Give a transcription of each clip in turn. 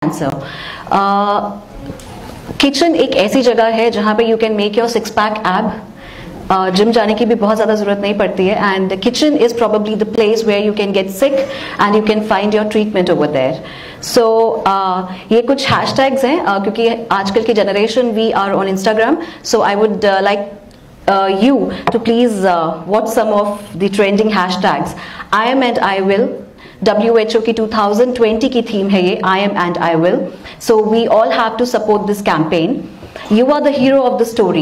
Cancer. Kitchen एक ऐसी जगह है जहां पे यू कैन मेक योर 6-पैक एब, जिम जाने की भी बहुत ज्यादा जरूरत नहीं पड़ती है, and kitchen is probably the place where you can get sick and you can find your treatment over there. So ये कुछ हैशटैग्स हैं, क्योंकि आजकल की generation we are on Instagram, so I would like you to please watch some of the trending hashtags. I am and I will, WHO की 2020 की theme है ये, I am and I will. So we all have to support this campaign. You are the hero of the story.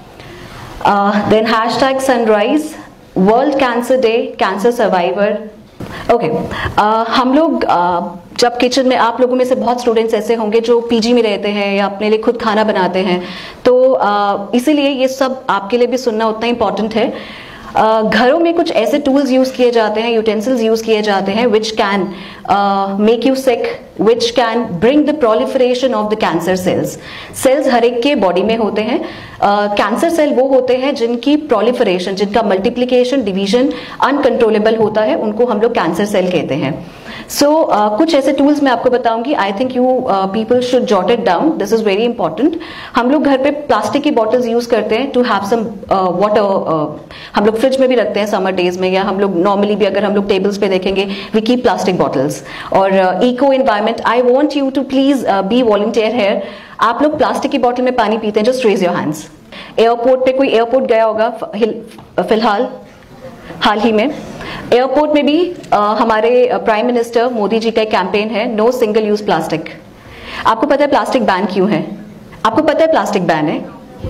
Then hashtag sunrise, World Cancer Day, Cancer Survivor. Okay, हम लोग जब kitchen में, आप लोगों में से बहुत स्टूडेंट्स ऐसे होंगे जो पीजी में रहते हैं या अपने लिए खुद खाना बनाते हैं, तो इसीलिए ये सब आपके लिए भी सुनना उतना इंपॉर्टेंट है। घरों में कुछ ऐसे टूल्स यूज किए जाते हैं, यूटेंसिल्स यूज किए जाते हैं which can make you sick, which can bring the proliferation of the cancer cells. Cells हर एक के बॉडी में होते हैं। कैंसर सेल वो होते हैं जिनकी प्रोलिफरेशन, जिनका मल्टीप्लिकेशन, डिवीजन अनकंट्रोलेबल होता है, उनको हम लोग कैंसर सेल कहते हैं। सो कुछ ऐसे टूल्स मैं आपको बताऊंगी, I think you people should jot it down, this is very important. हम लोग घर पे प्लास्टिक की बॉटल्स यूज करते हैं टू हैव सम वाटर, हम लोग फ्रिज में भी रखते हैं समर डेज में, या हम लोग नॉर्मली भी अगर हम लोग टेबल्स पे देखेंगे वी कीप प्लास्टिक बॉटल्स। और eco environment, I want you to please be volunteer here. आप लोग प्लास्टिक की बॉटल में पानी पीते हैं, just raise your hands. Airport पे, कोई एयरपोर्ट गया होगा फिलहाल हाल ही में, एयरपोर्ट में भी हमारे प्राइम मिनिस्टर मोदी जी का एक कैंपेन है, नो सिंगल यूज प्लास्टिक। आपको पता है प्लास्टिक बैन क्यों है? आपको पता है प्लास्टिक बैन है?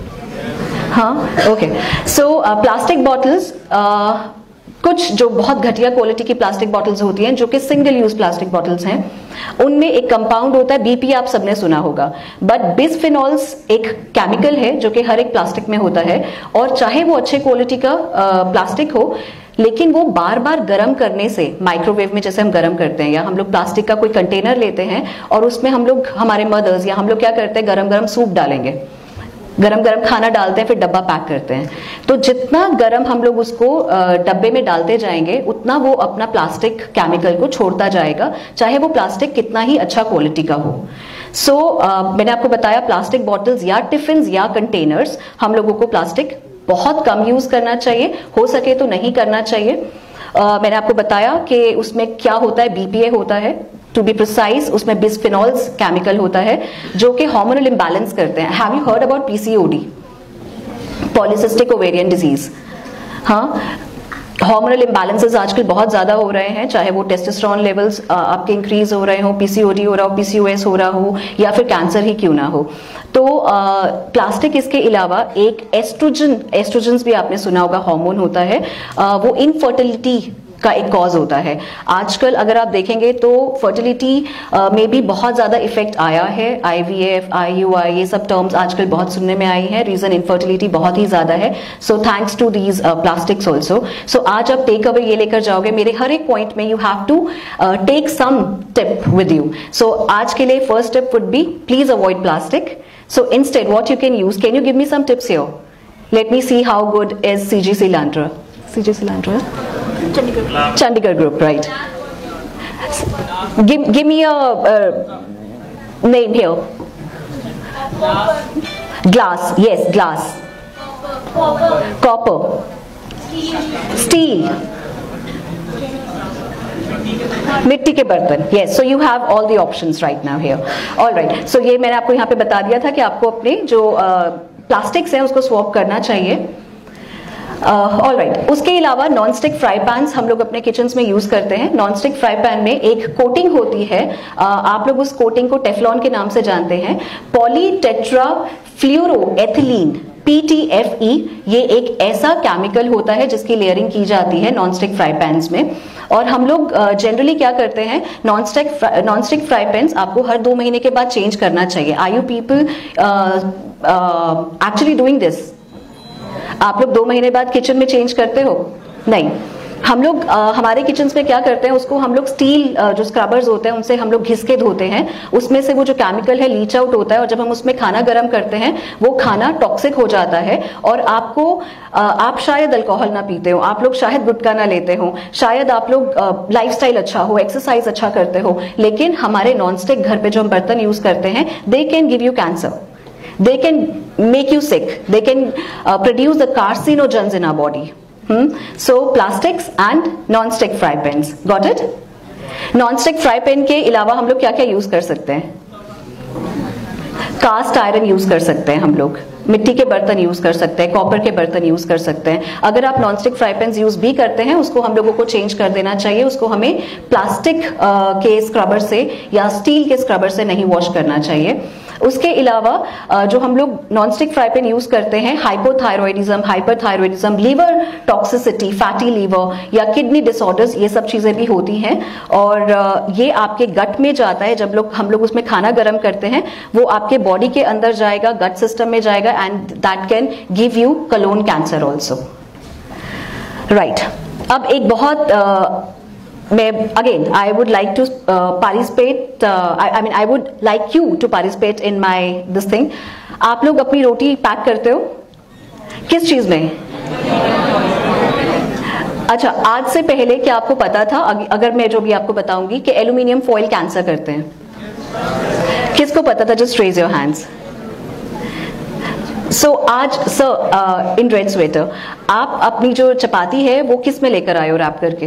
हाँ, ओके। सो प्लास्टिक बॉटल्स, कुछ जो बहुत घटिया क्वालिटी की प्लास्टिक बॉटल्स होती हैं जो कि सिंगल यूज प्लास्टिक बॉटल्स हैं, उनमें एक कंपाउंड होता है, बीपी आप सबने सुना होगा, बट बिस्फेनॉल्स एक केमिकल है जो कि हर एक प्लास्टिक में होता है, और चाहे वो अच्छे क्वालिटी का प्लास्टिक हो, लेकिन वो बार बार गर्म करने से, माइक्रोवेव में जैसे हम गर्म करते हैं, या हम लोग प्लास्टिक का कोई कंटेनर लेते हैं और उसमें हम लोग, हमारे मदर्स या हम लोग क्या करते हैं, गरम गरम सूप डालेंगे, गरम गरम खाना डालते हैं, फिर डब्बा पैक करते हैं। तो जितना गरम हम लोग उसको डब्बे में डालते जाएंगे, उतना वो अपना प्लास्टिक केमिकल को छोड़ता जाएगा, चाहे वो प्लास्टिक कितना ही अच्छा क्वालिटी का हो। सो मैंने आपको बताया प्लास्टिक बॉटल्स या टिफिन या कंटेनर्स, हम लोगों को प्लास्टिक बहुत कम यूज करना चाहिए, हो सके तो नहीं करना चाहिए। मैंने आपको बताया कि उसमें क्या होता है, बीपीए होता है, टू बी प्रिसाइज उसमें बिस्फेनॉल्स केमिकल होता है जो कि हार्मोनल इंबैलेंस करते हैं। Have you heard about PCOD, polycystic ovarian disease? हाँ, हार्मोनल इम्बैलेंसेस आजकल बहुत ज्यादा हो रहे हैं, चाहे वो टेस्टोस्टेरोन लेवल्स आपके इंक्रीज हो रहे हो, पीसीओडी हो रहा हो, पीसीओएस हो रहा हो, या फिर कैंसर ही क्यों ना हो। तो प्लास्टिक इसके अलावा एक एस्ट्रोजन भी आपने सुना होगा, हार्मोन होता है, वो इनफर्टिलिटी का एक कॉज होता है। आजकल अगर आप देखेंगे तो फर्टिलिटी में भी बहुत ज्यादा इफेक्ट आया है, IVF, IUI, ये सब टर्म्स आजकल बहुत सुनने में आई हैं, रीजन इनफर्टिलिटी बहुत ही ज्यादा है। So thanks to these plastics also. So आज आप टेक अवे ये लेकर जाओगे, मेरे हर एक पॉइंट में you have to take some tip with you. So आज के लिए first tip would be please avoid plastic. So instead what you can use, can you give me some tips here? Let me see how good is CGC Landra. CGC Landra? Chandigarh group, right. Give me a name here. Glass, yes, glass. Copper. Steel. मिट्टी के बर्तन, yes, so you have all the options right now here. All right, so ये मैंने आपको यहाँ पे बता दिया था कि आपको अपने जो प्लास्टिक्स हैं उसको स्वैप करना चाहिए। ऑल राइट, उसके अलावा नॉन स्टिक फ्राई पैन्स हम लोग अपने किचन्स में यूज करते हैं। नॉन स्टिक फ्राई पैन में एक कोटिंग होती है, आप लोग उस कोटिंग को टेफ्लॉन के नाम से जानते हैं, पॉलीटेट्रा फ्लोरोएथिलीन, PTFE। ये एक ऐसा केमिकल होता है जिसकी लेयरिंग की जाती है नॉन स्टिक फ्राई पैन्स में। और हम लोग जनरली क्या करते हैं, नॉन स्टिक फ्राई पैन्स आपको हर 2 महीने के बाद चेंज करना चाहिए। Are you people actually doing this? आप लोग 2 महीने बाद किचन में चेंज करते हो? नहीं। हम लोग हमारे किचन में क्या करते हैं, उसको हम लोग स्टील जो स्क्रबर्स होते हैं उनसे हम लोग घिस के धोते हैं, उसमें से वो जो केमिकल है लीच आउट होता है, और जब हम उसमें खाना गर्म करते हैं वो खाना टॉक्सिक हो जाता है। और आपको आप शायद अल्कोहल ना पीते हो, आप लोग शायद गुटखा ना लेते हो, शायद आप लोग लाइफस्टाइल अच्छा हो, एक्सरसाइज अच्छा करते हो, लेकिन हमारे नॉनस्टिक घर पे जो हम बर्तन यूज करते हैं, they can give you cancer, they can make you sick, they can produce the carcinogens in our body. So plastics and non-stick fry pans, got it? Non-stick fry pan के अलावा हम लोग क्या क्या यूज कर सकते हैं? कास्ट आयरन यूज कर सकते हैं, हम लोग मिट्टी के बर्तन यूज कर सकते हैं, कॉपर के बर्तन यूज कर सकते हैं। अगर आप नॉनस्टिक फ्राई पैन यूज भी करते हैं, उसको हम लोगों को चेंज कर देना चाहिए, उसको हमें प्लास्टिक के स्क्रबर से या स्टील के स्क्रबर से नहीं वॉश करना चाहिए। उसके अलावा जो हम लोग नॉनस्टिक फ्राई पैन यूज करते हैं, hypothyroidism, hyperthyroidism, liver toxicity, fatty liver या किडनी डिसऑर्डर्स, ये सब चीजें भी होती हैं, और ये आपके गट में जाता है। जब हम लोग उसमें खाना गर्म करते हैं, वो आपके बॉडी के अंदर जाएगा, गट सिस्टम में जाएगा, and that can give you colon cancer also, right. अब एक बहुत again, I would like to participate, I mean I would like you to participate in my this thing. आप लोग अपनी रोटी पैक करते हो किस चीज में? अच्छा, आज से पहले क्या आपको पता था, अगर मैं जो भी आपको बताऊंगी, कि एल्यूमिनियम फॉइल कैंसर करते हैं? किसको पता था? Just raise your hands. So आज सर इन रेड स्वेटर, आप अपनी जो चपाती है वो किस में लेकर आए हो रैप करके?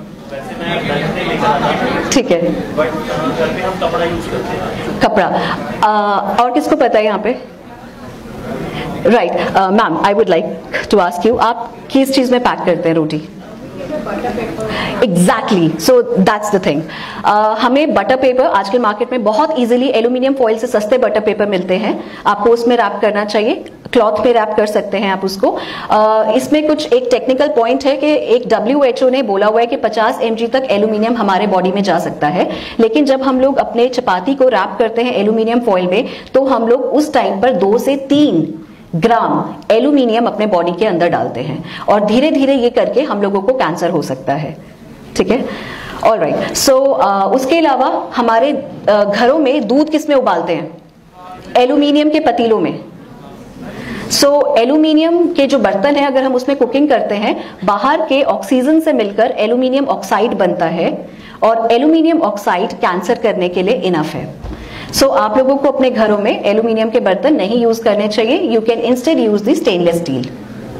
ठीक है, हम कपड़ा यूज करते हैं। कपड़ा। और किसको पता है यहाँ पे? Right, ma'am I would like to ask you, आप किस चीज में पैक करते हैं रोटी? Exactly, so that's the thing. हमें बटर पेपर आजकल मार्केट में बहुत इजीली एल्यूमिनियम फॉइल से सस्ते बटर पेपर मिलते हैं, आपको उसमें रैप करना चाहिए, क्लॉथ पे रैप कर सकते हैं आप उसको। इसमें कुछ एक टेक्निकल पॉइंट है कि एक WHO ने बोला हुआ है कि 50 mg तक एल्यूमिनियम हमारे बॉडी में जा सकता है, लेकिन जब हम लोग अपने चपाती को रैप करते हैं एल्यूमिनियम फॉइल में, तो हम लोग उस टाइम पर 2 से 3 ग्राम एल्यूमिनियम अपने बॉडी के अंदर डालते हैं, और धीरे धीरे ये करके हम लोगों को कैंसर हो सकता है। ठीक है, ऑलराइट। सो उसके अलावा हमारे घरों में दूध किस में उबालते हैं? एल्यूमिनियम के पतीलों में। सो एल्यूमिनियम के जो बर्तन है, अगर हम उसमें कुकिंग करते हैं, बाहर के ऑक्सीजन से मिलकर एल्यूमिनियम ऑक्साइड बनता है, और एल्यूमिनियम ऑक्साइड कैंसर करने के लिए इनफ है। सो आप लोगों को अपने घरों में एल्यूमिनियम के बर्तन नहीं यूज करने चाहिए, you can instead use the stainless steel.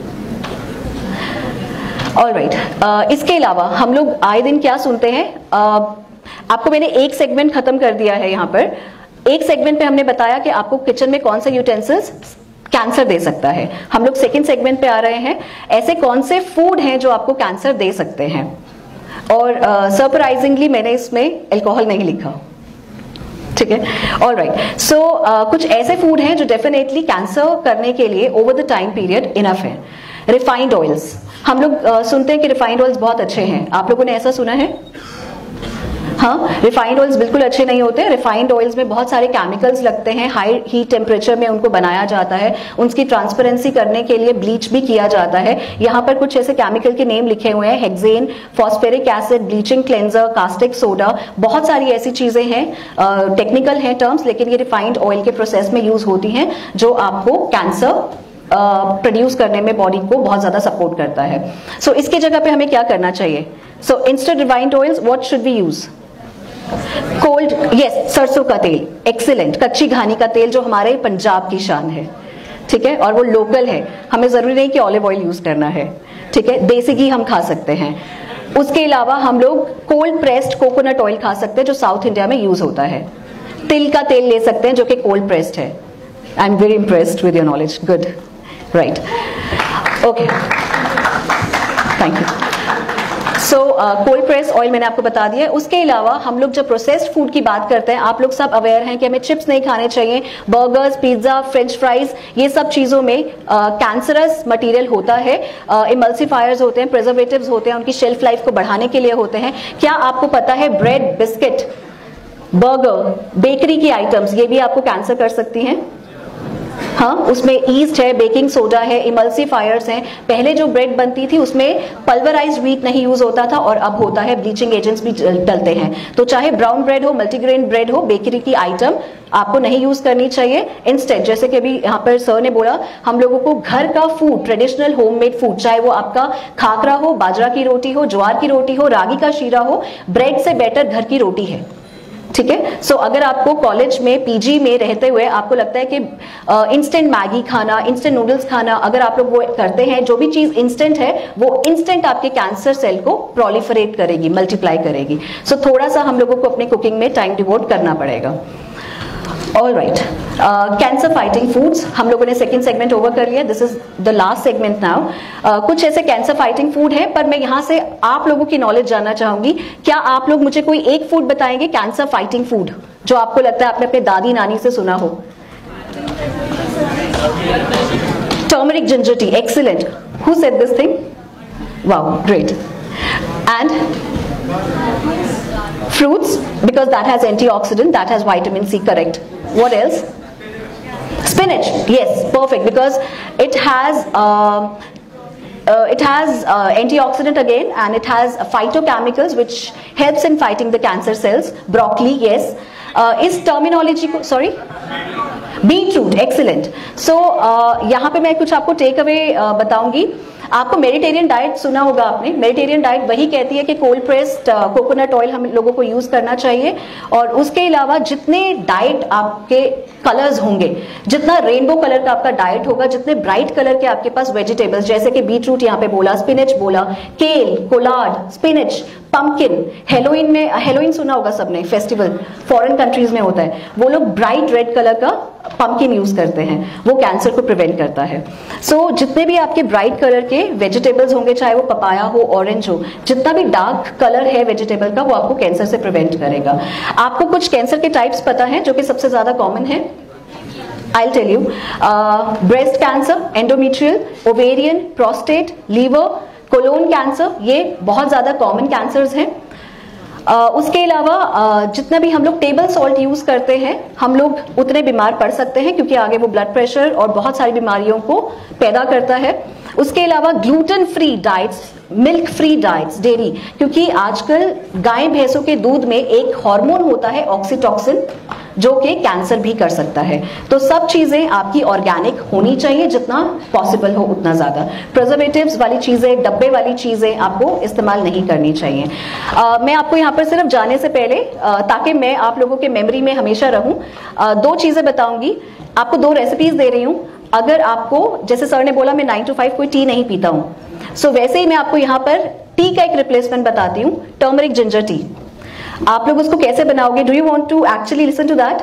Alright, इसके अलावा हम लोग आए दिन क्या सुनते हैं, आपको मैंने एक सेगमेंट खत्म कर दिया है। यहाँ पर एक सेगमेंट पे हमने बताया कि आपको किचन में कौन से यूटेंसिल्स कैंसर दे सकता है। हम लोग सेकंड सेगमेंट पे आ रहे हैं, ऐसे कौन से फूड हैं जो आपको कैंसर दे सकते हैं, और सरप्राइजिंगली मैंने इसमें अल्कोहल नहीं लिखा। ठीक है, ऑलराइट। सो कुछ ऐसे फूड हैं जो डेफिनेटली कैंसर करने के लिए over the time period enough है। रिफाइंड ऑयल्स, हम लोग सुनते हैं कि रिफाइंड ऑयल्स बहुत अच्छे हैं, आप लोगों ने ऐसा सुना है? हाँ, रिफाइंड ऑयल्स बिल्कुल अच्छे नहीं होते। रिफाइंड ऑयल्स में बहुत सारे केमिकल्स लगते हैं, हाई हीट टेम्परेचर में उनको बनाया जाता है, उनकी ट्रांसपेरेंसी करने के लिए ब्लीच भी किया जाता है। यहाँ पर कुछ ऐसे केमिकल के नेम लिखे हुए हैं, hexane, phosphoric acid, bleaching cleanser, caustic soda, बहुत सारी ऐसी चीजें हैं, टेक्निकल हैं टर्म्स, लेकिन ये रिफाइंड ऑयल के प्रोसेस में यूज होती हैं, जो आपको कैंसर प्रोड्यूस करने में बॉडी को बहुत ज्यादा सपोर्ट करता है। सो इसकी जगह पे हमें क्या करना चाहिए? So instead refined oils what should we use? Cold, yes, सरसों का तेल, एक्सीलेंट। कच्ची घानी का तेल जो हमारे पंजाब की शान है, ठीक है, और वो लोकल है, हमें जरूरी नहीं कि ऑलिव ऑयल यूज करना है। ठीक है, देसी घी हम खा सकते हैं। उसके अलावा हम लोग कोल्ड प्रेस्ड कोकोनट ऑयल खा सकते हैं, जो साउथ इंडिया में यूज होता है। तिल का तेल ले सकते हैं, जो कि कोल्ड प्रेस्ड है। I am very impressed with your knowledge, good, right, okay, thank you. So cold press oil मैंने आपको बता दिया है। उसके अलावा हम लोग जब प्रोसेस्ड फूड की बात करते हैं, आप लोग सब अवेयर हैं कि हमें चिप्स नहीं खाने चाहिए, बर्गर्स, पिज्जा, फ्रेंच फ्राइज, ये सब चीजों में कैंसरस मटेरियल होता है, इमल्सिफायर्स होते हैं, प्रिजर्वेटिव्स होते हैं, उनकी शेल्फ लाइफ को बढ़ाने के लिए होते हैं। क्या आपको पता है ब्रेड, बिस्किट, बर्गर, बेकरी की आइटम्स, ये भी आपको कैंसर कर सकती हैं? हाँ, उसमें ईस्ट है, बेकिंग सोडा है, इमल्सिफायर्स हैं। पहले जो ब्रेड बनती थी उसमें पल्वराइज्ड व्हीट नहीं यूज होता था और अब होता है, ब्लीचिंग एजेंट्स भी डलते हैं। तो चाहे ब्राउन ब्रेड हो, मल्टीग्रेन ब्रेड हो, बेकरी की आइटम आपको नहीं यूज करनी चाहिए। इंस्टेड, जैसे कि अभी यहाँ पर सर ने बोला, हम लोगों को घर का फूड, ट्रेडिशनल होममेड फूड, चाहे वो आपका खाकरा हो, बाजरा की रोटी हो, ज्वार की रोटी हो, रागी का शीरा हो, ब्रेड से बेटर घर की रोटी है। ठीक है। सो अगर आपको कॉलेज में, पीजी में रहते हुए आपको लगता है कि इंस्टेंट मैगी खाना, इंस्टेंट नूडल्स खाना, अगर आप लोग वो करते हैं, जो भी चीज इंस्टेंट है वो इंस्टेंट आपके कैंसर सेल को प्रोलिफरेट करेगी, मल्टीप्लाई करेगी। सो थोड़ा सा हम लोगों को अपने कुकिंग में टाइम डिवोट करना पड़ेगा। All right, cancer fighting foods हम लोगों ने सेकंड सेगमेंट ओवर कर लिया। This is the last segment now. कुछ ऐसे कैंसर फाइटिंग फूड है, पर मैं यहां से आप लोगों की नॉलेज जानना चाहूंगी। क्या आप लोग मुझे कोई एक फूड बताएंगे कैंसर फाइटिंग फूड जो आपको लगता है आपने अपने दादी नानी से सुना हो? Turmeric ginger tea, excellent. Who said this thing? Wow, great. And fruits, because that has antioxidant, that has vitamin C, correct. What else? Spinach, yes, perfect, because it has antioxidant again, and it has phytochemicals which helps in fighting the cancer cells. Broccoli, yes. Is terminology, sorry? Beetroot, excellent. So यहाँ पे मैं कुछ आपको take away बताऊंगी। आपको Mediterranean diet सुना होगा आपने। मेडिटेरियन डाइट वही कहती है कि कोल्ड प्रेस्ड कोकोनट ऑयल हम लोगों को यूज करना चाहिए, और उसके अलावा जितने डाइट आपके कलर्स होंगे, जितना रेनबो कलर का आपका डाइट होगा, जितने ब्राइट कलर के आपके पास वेजिटेबल्स, जैसे कि बीटरूट यहाँ पे बोला, स्पिनच बोला, केल, कोलार्ड, स्पिनच, पंपकिन। हेलोइन सुना होगा सबने, फेस्टिवल फॉरेन कंट्रीज में होता है, वो लोग ब्राइट रेड कलर का पंपकिन यूज करते हैं, वो कैंसर को प्रिवेंट करता है। सो जितने भी आपके ब्राइट कलर के वेजिटेबल्स होंगे, चाहे वो पपाया हो, ऑरेंज हो, जितना भी डार्क कलर है वेजिटेबल का, वो आपको कैंसर से प्रिवेंट करेगा। आपको कुछ कैंसर के टाइप्स पता है जो कि सबसे ज्यादा कॉमन है? I'll tell you. Breast cancer, endometrial, ovarian, prostate, liver, colon cancer, ये बहुत ज्यादा कॉमन कैंसर्स हैं। उसके अलावा जितना भी हम लोग टेबल सॉल्ट यूज करते हैं, हम लोग उतने बीमार पड़ सकते हैं, क्योंकि आगे वो ब्लड प्रेशर और बहुत सारी बीमारियों को पैदा करता है। उसके अलावा gluten free diets, milk free diets, dairy, क्योंकि आजकल गाय भैंसों के दूध में एक हार्मोन होता है ऑक्सीटॉक्सिन, जो कि कैंसर भी कर सकता है। तो सब चीजें आपकी ऑर्गेनिक होनी चाहिए, जितना पॉसिबल हो उतना ज्यादा। प्रिजर्वेटिव्स वाली चीजें, डब्बे वाली चीजें आपको इस्तेमाल नहीं करनी चाहिए। मैं आपको यहाँ पर सिर्फ जाने से पहले, ताकि मैं आप लोगों के मेमोरी में हमेशा रहूं, दो चीजें बताऊंगी आपको, दो रेसिपीज दे रही हूं। अगर आपको, जैसे सर ने बोला मैं 9 to 5 कोई टी नहीं पीता हूं, सो वैसे ही मैं आपको यहाँ पर टी का एक रिप्लेसमेंट बताती हूँ, टर्मरिक जिंजर टी। आप लोग उसको कैसे बनाओगे? Do you want to actually listen to that?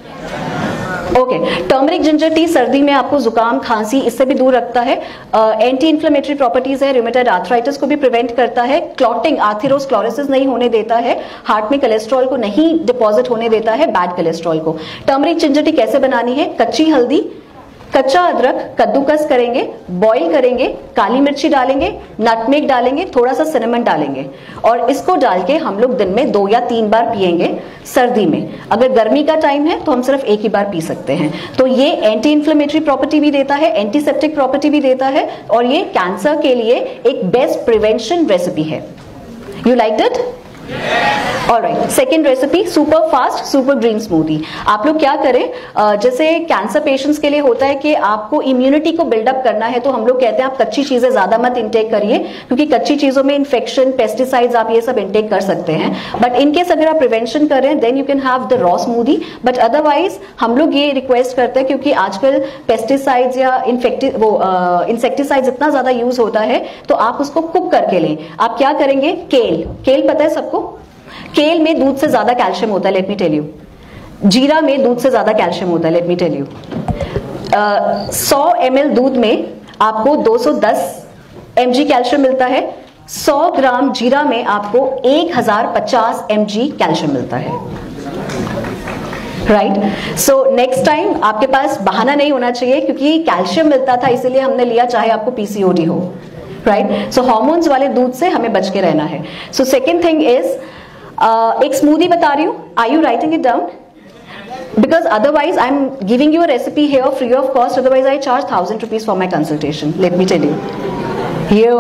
Okay, turmeric ginger tea सर्दी में आपको जुकाम, खांसी, इससे भी दूर रखता है। एंटी इन्फ्लेमेटरी प्रॉपर्टीज है, रूमेटॉइड आर्थराइटिस को भी प्रिवेंट करता है, क्लॉटिंग, आर्थेरोस्क्लेरोसिस नहीं होने देता है, हार्ट में कोलेस्ट्रॉल को नहीं डिपॉजिट होने देता है, बैड कोलेस्ट्रॉल को। टर्मरिक जिंजर टी कैसे बनानी है? कच्ची हल्दी, कच्चा अदरक कद्दूकस करेंगे, बॉईल करेंगे, काली मिर्ची डालेंगे, नटमेग डालेंगे, थोड़ा सा सिनेमन डालेंगे, और इसको डाल के हम लोग दिन में 2 या 3 बार पिएंगे सर्दी में। अगर गर्मी का टाइम है तो हम सिर्फ एक ही बार पी सकते हैं। तो ये एंटी इन्फ्लेमेटरी प्रॉपर्टी भी देता है, एंटीसेप्टिक प्रॉपर्टी भी देता है, और ये कैंसर के लिए एक बेस्ट प्रिवेंशन रेसिपी है। You like it? Alright, second recipe, super fast super green smoothie. आप लोग क्या करें, जैसे कैंसर पेशेंट्स के लिए होता है कि आपको इम्यूनिटी को बिल्डअप करना है, तो हम लोग कहते हैं आप कच्ची चीजें ज्यादा मत इंटेक करिए, क्योंकि कच्ची चीजों में इन्फेक्शन, पेस्टिसाइड्स, आप ये सब इंटेक कर सकते हैं। बट इनकेस अगर आप प्रिवेंशन कर रहे हैं, then you can have the raw smoothie. But otherwise हम लोग ये रिक्वेस्ट करते हैं, क्योंकि आजकल पेस्टिसाइड्स या इंसेक्टिसाइड्स इतना ज्यादा यूज होता है, तो आप उसको कुक करके लें। आप क्या करेंगे? केल पता है सबको? केल में दूध से ज्यादा कैल्शियम होता है, लेट मी टेल यू। जीरा में दूध से ज्यादा कैल्शियम होता है, let me tell you. 100 ml दूध में आपको 210 mg कैल्शियम मिलता है। 100 ग्राम जीरा में आपको 1050 mg कैल्शियम मिलता है। राइट, सो नेक्स्ट टाइम आपके पास बहाना नहीं होना चाहिए, क्योंकि कैल्शियम मिलता था इसीलिए हमने लिया, चाहे आपको पीसीओडी हो। राइट, सो हार्मोन्स वाले दूध से हमें बच के रहना है। सो सेकेंड थिंग इज, एक स्मूदी बता रही हूं, are you writing it down? Because otherwise I'm giving you a recipe here free of cost, otherwise I charge 1,000 rupees for my consultation, let me tell you. Yo.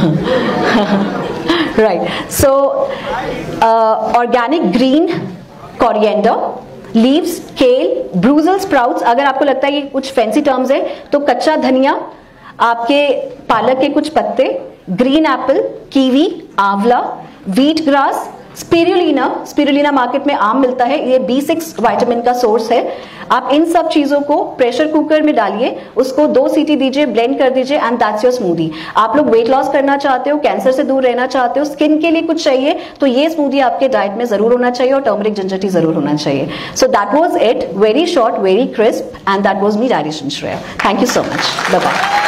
Right, so organic green coriander, leaves, kale, Brussels sprouts, अगर आपको लगता है ये कुछ fancy terms है तो कच्चा धनिया, आपके पालक के कुछ पत्ते, ग्रीन एप्पल, कीवी, आंवला, व्हीट ग्रास, स्पिरुलिना मार्केट में आम मिलता है, ये B6 विटामिन का सोर्स है। आप इन सब चीजों को प्रेशर कुकर में डालिए, उसको 2 सीटी दीजिए, ब्लेंड कर दीजिए एंड दैट्स योर स्मूदी। आप लोग वेट लॉस करना चाहते हो, कैंसर से दूर रहना चाहते हो, स्किन के लिए कुछ चाहिए, तो ये स्मूदी आपके डाइट में जरूर होना चाहिए और टर्मरिक जिंजर टी जरूर होना चाहिए। So that was it, very short, very crisp, and that was me direction Shreya. Thank you so much, bye bye.